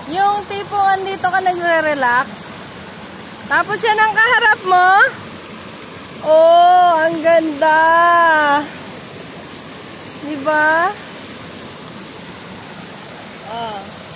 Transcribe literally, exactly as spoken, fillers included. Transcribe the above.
Yung tipong andito ka nagre-relax. Tapos yan ang kaharap mo. Oh, ang ganda. Diba? Oh.